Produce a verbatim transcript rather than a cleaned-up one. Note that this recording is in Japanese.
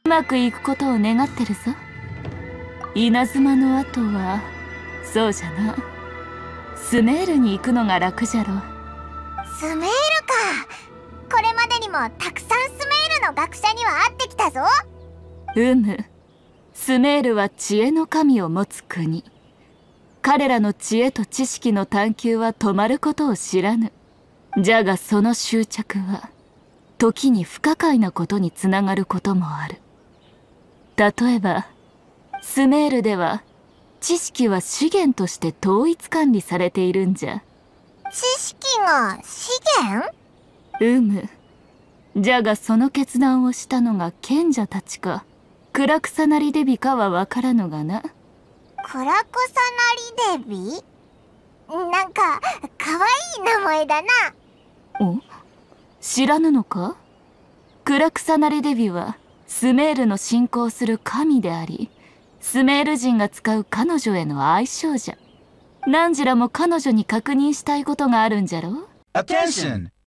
うまくいくことを願ってるぞ。稲妻の後はそうじゃな、スメールに行くのが楽じゃろ。 スメールか。これまでにもたくさんスメールの学者には会ってきたぞ。 うむ、スメールは知恵の神を持つ国。彼らの知恵と知識の探求は止まることを知らぬ。じゃがその執着は時に不可解なことにつながることもある。例えばスメールでは知識は資源として統一管理されているんじゃ。 知識が資源？ うむ。じゃがその決断をしたのが賢者たちかクラクサナリデビかは分からぬがな。 クラクサナリデビ？なんかかわいい名前だな。 お、知らぬのか？クラクサナリデビはスメールの信仰する神であり、スメール人が使う彼女への愛称じゃ。何時らも彼女に確認したいことがあるんじゃろ？ Attention!